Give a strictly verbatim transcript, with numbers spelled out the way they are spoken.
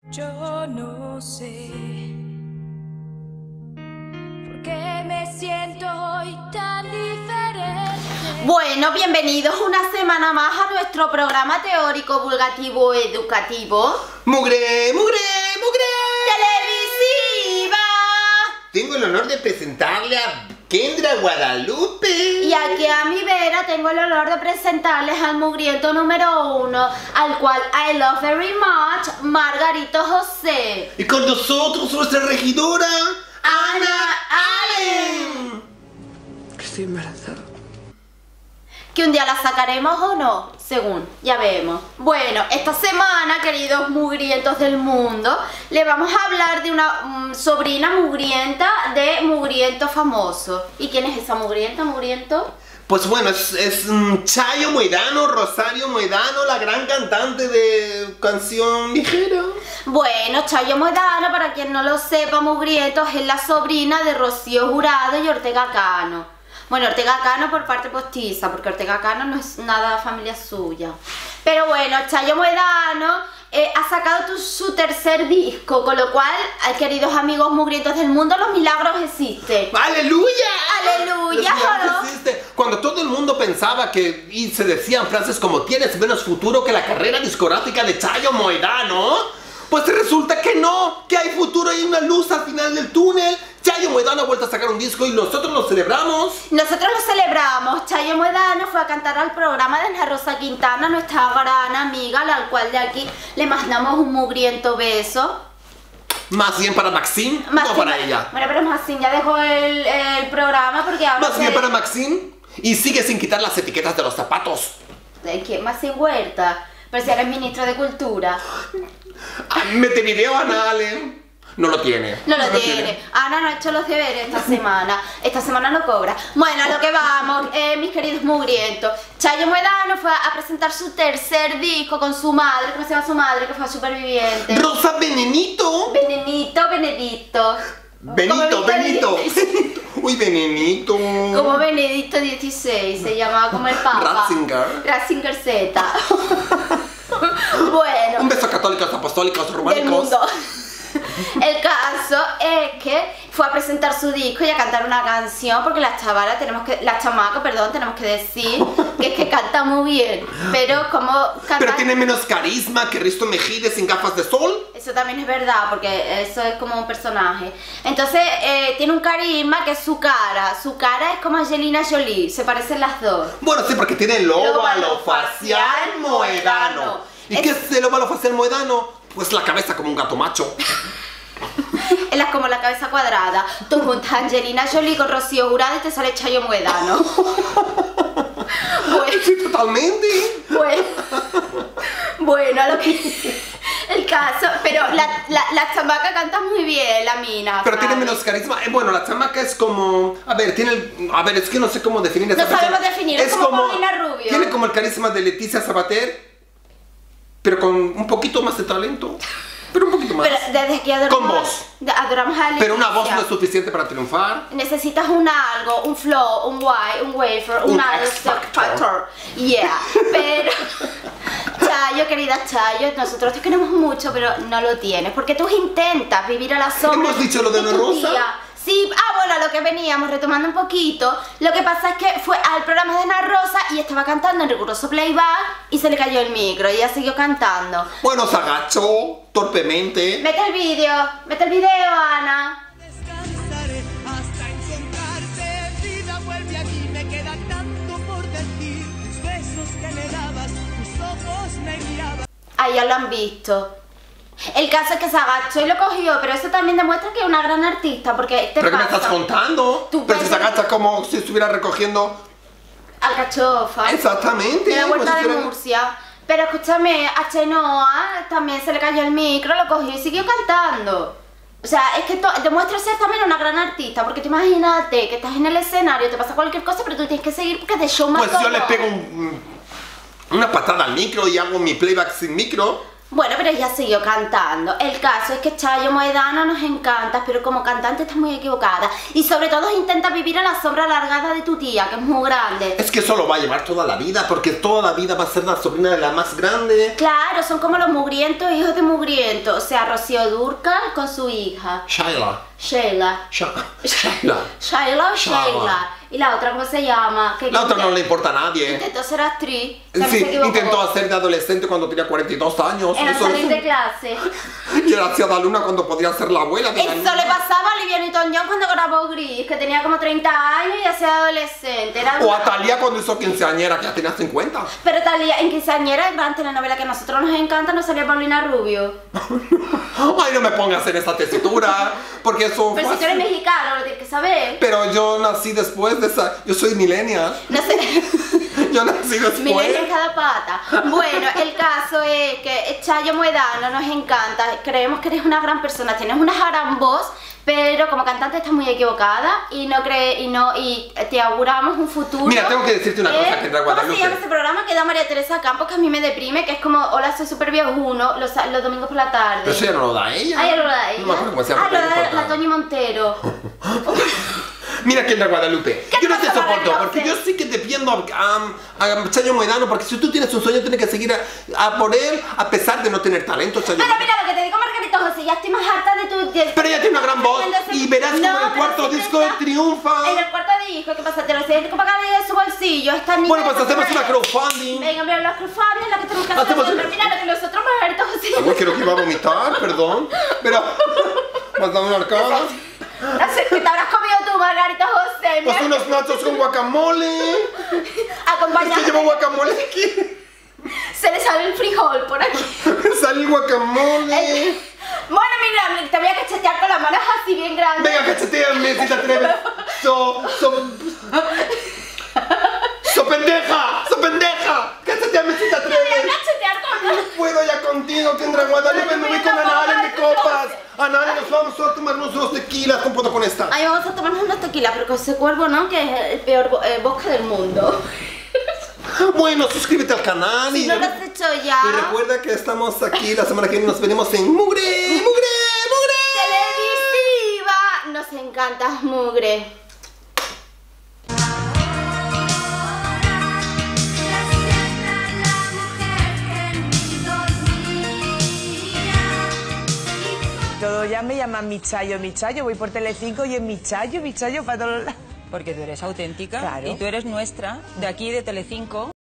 Yo no sé por qué me siento hoy tan diferente. Bueno, bienvenidos una semana más a nuestro programa teórico divulgativo educativo ¡Mugre, mugre, mugre! televisiva. Tengo el honor de presentarle a Kendra Guadalupe. Y aquí a mi vera tengo el honor de presentarles al mugriento número uno, al cual I love very much, Margarito José. Y con nosotros nuestra regidora, Ana Allen. Estoy embarazada. Que un día la sacaremos o no, según, ya vemos. Bueno, esta semana, queridos mugrientos del mundo, le vamos a hablar de una um, sobrina mugrienta de mugriento famoso. ¿Y quién es esa mugrienta, mugriento? Pues bueno, es, es um, Chayo Moedano, Rosario Moedano, la gran cantante de canción ligera. Bueno, Chayo Moedano, para quien no lo sepa, mugrientos, es la sobrina de Rocío Jurado y Ortega Cano. Bueno, Ortega Cano por parte postiza, porque Ortega Cano no es nada familia suya. Pero bueno, Chayo Moedano eh, ha sacado tu, su tercer disco, con lo cual, queridos amigos mugrientos del mundo, los milagros existen. ¡Aleluya! ¡Aleluya! Los milagros existen. Cuando todo el mundo pensaba que, y se decían frases como tienes menos futuro que la carrera discográfica de Chayo Moedano, pues resulta que no, que hay futuro y una luz al final del túnel. Chayo Moedano ha vuelto a sacar un disco y nosotros lo celebramos. Nosotros lo celebramos. Chayo Moedano fue a cantar al programa de Ana Rosa Quintana, nuestra gran amiga, al cual de aquí le mandamos un mugriento beso. Más bien para Maxine, Más no bien, para ella. Bueno, pero Maxine ya dejó el, el programa porque ahora... Más bien para Maxine y sigue sin quitar las etiquetas de los zapatos. ¿De quién? Maxine Huerta. Pero si eres ministro de Cultura. Ah, mete video, Ana Allen. No lo tiene. No lo, no lo tiene. tiene. Ana no ha hecho los deberes esta semana. Esta semana no cobra. Bueno, a lo que vamos, eh, mis queridos mugrientos. Chayo Moedano fue a presentar su tercer disco con su madre. ¿Cómo se llama su madre? Que fue superviviente. Rosa Venenito. Venenito, Benedicto. Benito, Benito. Uy, Benenito. Como Benedicto dieciséis, se llamaba como el Papa. Ratzinger. Ratzinger Z. Bueno. Un beso a católicos, apostólicos, románicos. Del mundo. El caso es que fue a presentar su disco y a cantar una canción, porque la chavala tenemos que, la chamaca, perdón, tenemos que decir que es que canta muy bien, pero como canta... Pero tiene menos carisma que Risto Mejide sin gafas de sol. Eso también es verdad, porque eso es como un personaje. Entonces eh, tiene un carisma que es su cara, su cara es como Angelina Jolie, se parecen las dos. Bueno, sí, porque tiene el óvalo facial moedano. ¿Y es... qué es el óvalo facial moedano? Pues la cabeza como un gato macho. Es como la cabeza cuadrada. Tú juntas a Angelina Jolie con Rocío Jurado y te sale Chayo Moedano. Bueno, sí, totalmente. Bueno, bueno, a lo que... El caso, pero la, la, la chamaca canta muy bien, la mina. Pero ¿sabes? tiene menos carisma. Eh, bueno, la chamaca es como... A ver, tiene el... A ver, es que no sé cómo definir esa No persona. sabemos definir, es, es como, como Paulina Rubio. Tiene como el carisma de Leticia Sabater, pero con un poquito más de talento. Pero un poquito más. Pero desde que adoramos, con voz. Adoramos a Leticia. Pero una voz no es suficiente para triunfar. Necesitas un algo, un flow, un why, un wafer, un, un X-Factor. Yeah. Pero... Chayo, querida Chayo, nosotros te queremos mucho, pero no lo tienes. Porque tú intentas vivir a la sombra. ¿Hemos dicho lo de Ana Rosa? Tía. Sí, ah, bueno, a lo que veníamos, retomando un poquito. Lo que pasa es que fue al programa de Ana Rosa y estaba cantando en riguroso playback y se le cayó el micro y ella siguió cantando. Bueno, se agachó torpemente. Mete el vídeo, mete el vídeo, Ana. Descansaré hasta encontrarte, vida, vuelve aquí, me queda tanto por decir. Tus besos que me dabas, tus ojos me guiaban. Ahí ya lo han visto. El caso es que se agachó y lo cogió, pero eso también demuestra que es una gran artista, porque te ¿Pero qué me pasa? estás contando? Tú Pero si se puedes- agacha como si estuviera recogiendo... Alcachofa. Exactamente. De la vuelta pues de estuviera- Murcia. Pero escúchame, a Chenoa también se le cayó el micro, lo cogió y siguió cantando. O sea, es que demuestra ser también una gran artista, porque tú imagínate que estás en el escenario, te pasa cualquier cosa, pero tú tienes que seguir porque de show más Pues yo le pego un- una patada al micro y hago mi playback sin micro. Bueno, pero ella siguió cantando. El caso es que Chayo Moedano nos encanta, pero como cantante está muy equivocada. Y sobre todo intenta vivir a la sombra alargada de tu tía, que es muy grande. Es que eso lo va a llevar toda la vida, porque toda la vida va a ser la sobrina de la más grande. Claro, son como los mugrientos hijos de mugrientos. O sea, Rocío Dúrcal con su hija. Shaila. Sheila. Sha Shaila. Shaila o Shaila. Sheila. Y la otra, ¿cómo se llama? Que La otra no le importa a nadie. Intentó ser actriz. O sea, Sí, se equivocó. intentó hacer de adolescente cuando tenía cuarenta y dos años. Era Eso salir es- de clase. Y era hacia la luna cuando podía ser la abuela de la Eso luna. le pasaba a Olivia Newton-John cuando grabó Gris, que tenía como treinta años y hacía adolescente. Era O una- a Thalía cuando hizo quinceañera, que ya tenía cincuenta. Pero Talía, en Quinceañera, gran telenovela que a nosotros nos encanta, nos salía Paulina Rubio. Ay, no me pongas en esa tesitura, porque eso Pero fue si tú eres así. mexicano, lo tienes que saber. Pero yo nací después de esa... Yo soy millennial. No sé. Yo nací después. Milenio en cada pata. Bueno, el caso es que Chayo Moedano nos encanta. Creemos que eres una gran persona, tienes una gran voz, pero como cantante estás muy equivocada y no cree y no y te auguramos un futuro. Mira, tengo que decirte una cosa, Eh, Kendra ¿Cómo Guadalupe. se llama ese programa que da María Teresa Campos, que a mí me deprime, que es como Hola, soy super viejuno, los, los domingos por la tarde? Pero eso ya no lo da ella. Ah, ya lo da ella. No me acuerdo cómo se llama. Ah, lo pero no da importa. la Toñi Montero. Mira, Kendra Guadalupe, ¿Qué yo no te te pasa, soporto, María porque José? yo sí que defiendo a, a, a Chayo Moedano, porque si tú tienes un sueño, tienes que seguir a, a por él, a pesar de no tener talento, Chayo Pero Moedano. mira lo que te digo, Margarita José, ya estoy más harta de tu... de- Pero ella tiene una gran voz, y verás como No, en el pero cuarto siempre disco está- triunfa. En el cuarto disco, ¿qué pasa? Te lo sé, para cada día de su bolsillo, esta niña... Bueno, pues hacemos una cruz. crowdfunding. Venga, mira, los crowdfunding, lo que tenemos que hacer Hacemos siempre. una- Mira lo que nosotros, Margarita José... Ay, creo que iba a vomitar, perdón. Pero, me has dado una arcada. No sé qué te habrás comido tú, Margarita José. Pues Mira, unos nachos con guacamole. Es acompañado. que llevo guacamole aquí. Se le sale el frijol por aquí. Me sale el guacamole. Bueno, mira, te voy a cachetear con las manos así bien grandes. Venga, cacheteame si te atreves. So, so... ¡So pendeja! ¡So pendeja! ¡Cacheteame si te Te voy a atreves! cachetear con las... No puedo ya contigo, Kendra Guadalupe, me voy con Anale en mis copas. Anale, nos vamos a tomarnos unos tequilas, compoto con esta. Ay, vamos a tomarnos una tequila, pero con ese cuervo, ¿no? Que es el peor bo- eh, vodka del mundo. Bueno, suscríbete al canal y... Si no lo has hecho ya... Y recuerda que estamos aquí la semana que viene, nos veremos en Mugre, Mugre, Mugre. Televisiva. Nos encanta Mugre. Todos ya me llaman Michayo, Michayo. Voy por Telecinco y es Michayo, Michayo para todos lados. Porque tú eres auténtica Claro. y tú eres nuestra, de aquí de Telecinco.